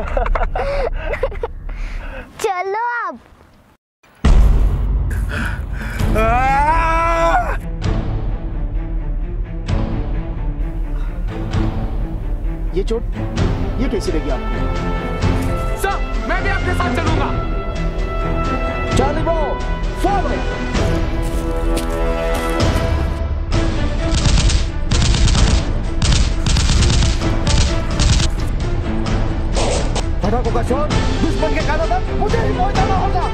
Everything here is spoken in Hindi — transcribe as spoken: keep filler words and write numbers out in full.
चलो अब। ये चोट ये कैसी लगी आपको? सर मैं भी आपके साथ चलूंगा। Charlie bro follow. पटाखों का शोर दुश्मन के कानों तक मुझे ही पहुंचाना होगा।